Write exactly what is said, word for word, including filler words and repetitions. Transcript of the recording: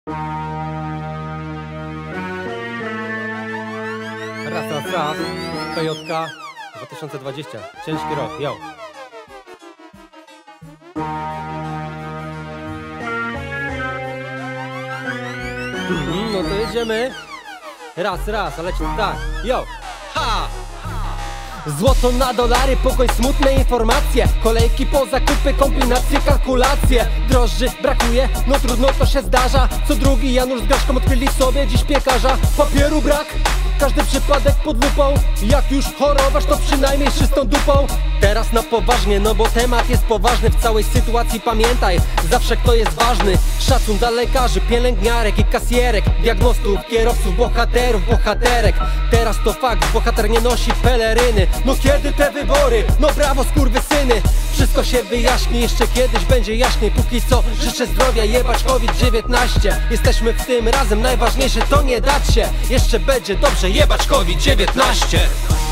Raz, raz, raz, P J K dwa tysiące dwudziesty, ciężki rok, yo. Mhm, no to jedziemy. Raz, raz, ale tak, yo. Ha! Złoto na dolary, pogoń, smutne informacje. Kolejki po zakupy, kombinacje, kalkulacje. Drożdży brakuje, no trudno, to się zdarza. Co drugi Janusz z Graszką odkryli sobie dziś piekarza. Papieru brak, każdy przypadek pod lupą. Jak już chorować, to przynajmniej z czystą dupą. Teraz na poważnie, no bo temat jest poważny. W całej sytuacji pamiętaj, zawsze kto jest ważny. Szacun dla lekarzy, pielęgniarek i kasjerek, diagnostów, kierowców, bohaterów, bohaterek. Teraz to fakt, bohater nie nosi peleryny. No kiedy te wybory? No brawo skurwysyny. Wszystko się wyjaśni, jeszcze kiedyś będzie jaśniej. Póki co życzę zdrowia, jebać COVID dziewiętnaście. Jesteśmy w tym razem, najważniejsze to nie dać się. Jeszcze będzie dobrze, jebać COVID dziewiętnaście.